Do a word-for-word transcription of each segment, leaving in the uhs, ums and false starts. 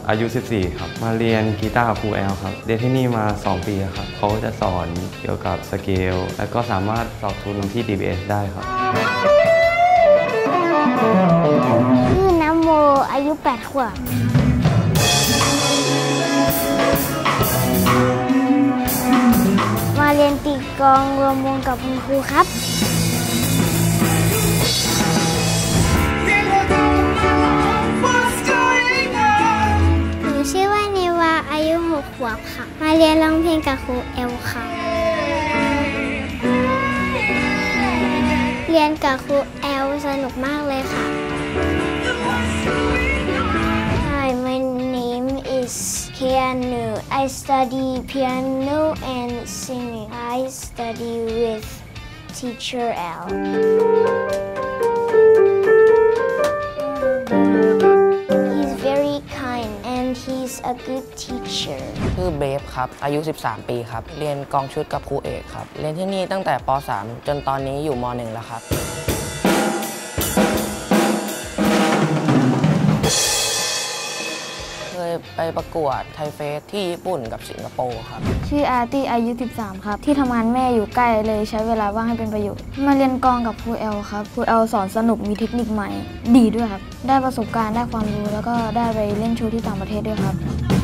อายุสิบสี่ครับมาเรียนกีตาร์กับครูแอลครับเรียนที่นี่มาสองปีครับเขาจะสอนเกี่ยวกับสเกลและก็สามารถสอบทุนที่ ดี บี เอส ได้ครับชื่อน้ำโมอายุแปดขวบมาเรียนตีกลองรวมวงกับคุณครูครับหนูชื่อว่าเนวาอายุหกขวบค่ะมาเรียนร้องเพลงกับครูเอลค่ะเรียนกับครูแอลสนุกมากเลยค่ะ Hi, my name is Keanu. I study piano and singing. I study with teacher L. He's very kind and he's a good teacher. ชื่อเบฟครับอายุสิบสามปีครับเรียนกองชุดกับครูเอกครับเรียนที่นี่ตั้งแต่ป สาม จนตอนนี้อยู่ม หนึ่ง แล้วครับเคยไปประกวดไทยเฟสที่ญี่ปุ่นกับสิงคโปร์ครับชื่ออาร์ตี้อายุสิบสามครับที่ทำงานแม่อยู่ใกล้เลยใช้เวลาว่างให้เป็นประโยชน์มาเรียนกลองกับครูแอลครับครูแอลสอนสนุกมีเทคนิคใหม่ดีด้วยครับได้ประสบการณ์ได้ความรู้แล้วก็ได้ไปเล่นโชว์ที่ต่างประเทศด้วยครับ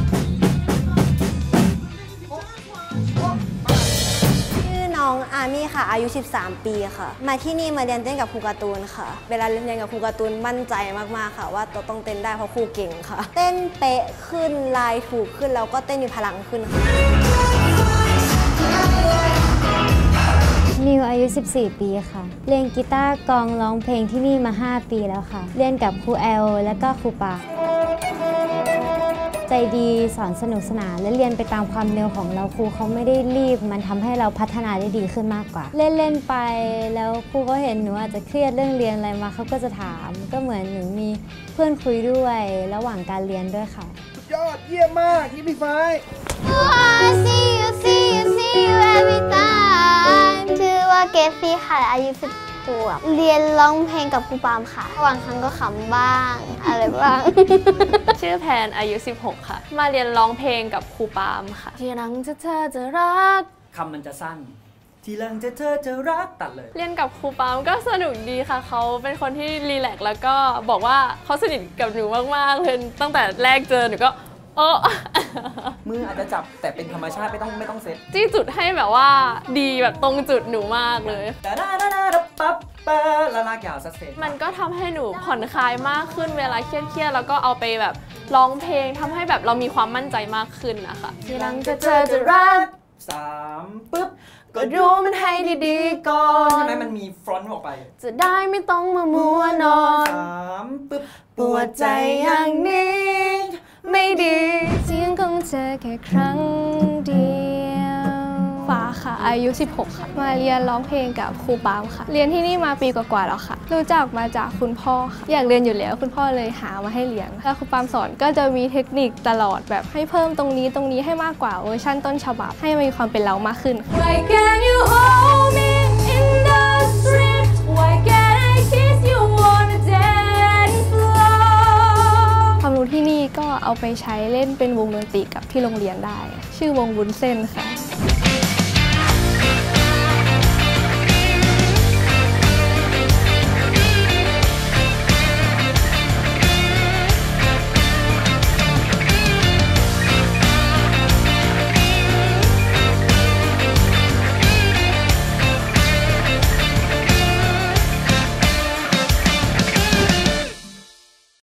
น้องอาร์มี่ค่ะอายุสิบสามปีค่ะมาที่นี่มาเรียนเต้นกับครูการ์ตูนค่ะเวลาเรียนกับครูการ์ตูนมั่นใจมากๆค่ะว่าต้องเต้นได้เพราะครูเก่งค่ะเต้นเป๊ะขึ้นลายถูกขึ้นแล้วก็เต้นมีพลังขึ้นค่ะนิวอายุสิบสี่ปีค่ะเรียนกีตาร์กลองร้องเพลงที่นี่มาห้าปีแล้วค่ะเรียนกับครูแอลและก็ครูปาใจดีสอนสนุกสนานและเรียนไปตามความเร็วของเราครูเขาไม่ได้รีบมันทำให้เราพัฒนาได้ดีขึ้นมากกว่าเล่นเล่นไปแล้วครูก็เห็นหนูอาจจะเครียดเรื่องเรียนอะไรมาเขาก็จะถามก็เหมือนหนูมีเพื่อนคุยด้วยระหว่างการเรียนด้วยค่ะสุดยอดเยี่ยมมากยิปปี้ไฟ See you see you see you every time ชื่อว่าเกฟฟี่ค่ะอายุสิบขวบเรียนร้องเพลงกับครูปามค่ะบางครั้งก็ขำบ้างอะไรบ้างชื่อแพนอายุสิบหกค่ะมาเรียนร้องเพลงกับครูปามค่ะที่รังจะเธอจะรักคำมันจะสั้นทีหลังจะเธอจะรักตัดเลยเรียนกับครูปามก็สนุกดีค่ะเขาเป็นคนที่รีแลกซ์แล้วก็บอกว่าเขาสนิทกับหนูมากๆเลยตั้งแต่แรกเจอหนูก็โอ้มืออาจจะจับแต่เป็นธรรมชาติไม่ต้องไม่ต้องเซ็ตจี้จุดให้แบบว่าดีแบบตรงจุดหนูมากเลยปั๊บละลากยาวสักเซนมันก็ทำให้หนูผ่อนคลายมากขึ้นเวลาเครียดๆแล้วก็เอาไปแบบร้องเพลงทำให้แบบเรามีความมั่นใจมากขึ้นนะคะทีหลังจะเธอจะรักสามปึ๊บก็ดูมันให้ดีๆก่อนใช่ไหมมันมีฟรอนต์ออกไปจะได้ไม่ต้องมามัวนอนสามปึ๊บปวดใจอย่างนี้ไม่ดีเสียงของเธอแค่ครั้งเดียวฟ้าค่ะอายุสิบหกค่ะมาเรียนร้องเพลงกับครูปามค่ะเรียนที่นี่มาปีกว่าๆแล้วค่ะรู้จักมาจากคุณพ่อค่ะอยากเรียนอยู่แล้วคุณพ่อเลยหามาให้เรียนแล้วครูปามสอนก็จะมีเทคนิคตลอดแบบให้เพิ่มตรงนี้ตรงนี้ให้มากกว่าเวอร์ชันต้นฉบับให้มีความเป็นเรามากขึ้น Why can't you hold me in the street Why can't I kiss you on the dance floor ความรู้ที่นี่ก็เอาไปใช้เล่นเป็นวงดนตรีกับที่โรงเรียนได้ชื่อวงวุ้นเส้นค่ะ